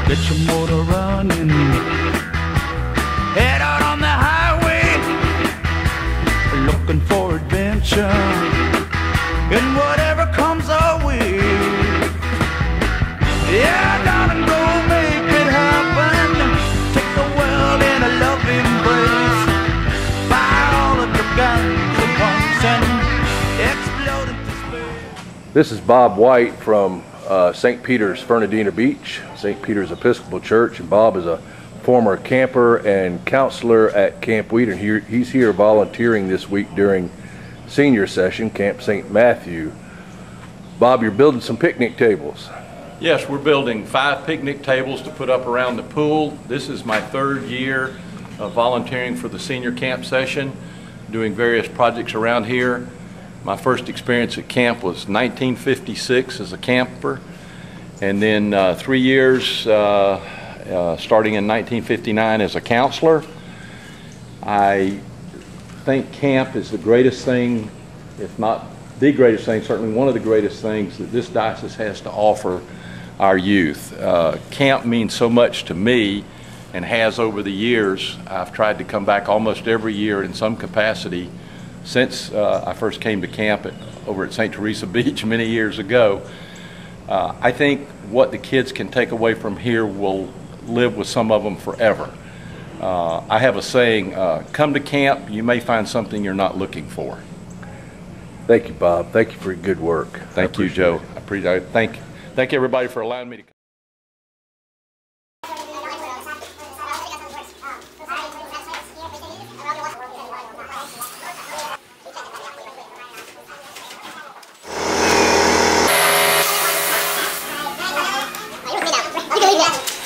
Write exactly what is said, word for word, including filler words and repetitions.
Get your motor running, head out on the highway, looking for adventure, and whatever comes our way. Yeah, darling, go make it happen. Take the world in a loving embrace. Fire all of your guns at once and explode into space. This is Bob White from uh, Saint Peter's, Fernandina Beach, Saint Peter's Episcopal Church, and Bob is a former camper and counselor at Camp Wheat, and he, he's here volunteering this week during senior session, Camp Saint Matthew. Bob, you're building some picnic tables. Yes, we're building five picnic tables to put up around the pool. This is my third year of volunteering for the senior camp session, doing various projects around here. My first experience at camp was nineteen fifty-six as a camper, and then uh, three years uh, uh, starting in nineteen fifty-nine as a counselor. I think camp is the greatest thing, if not the greatest thing, certainly one of the greatest things that this diocese has to offer our youth. Uh, camp means so much to me and has over the years. I've tried to come back almost every year in some capacity since uh, I first came to camp at, over at Saint Teresa Beach many years ago. Uh, I think what the kids can take away from here will live with some of them forever. Uh, I have a saying, uh, come to camp, you may find something you're not looking for. Thank you, Bob. Thank you for your good work. Thank you, Joe. I appreciate it. Thank, thank everybody for allowing me to come. You can leave that.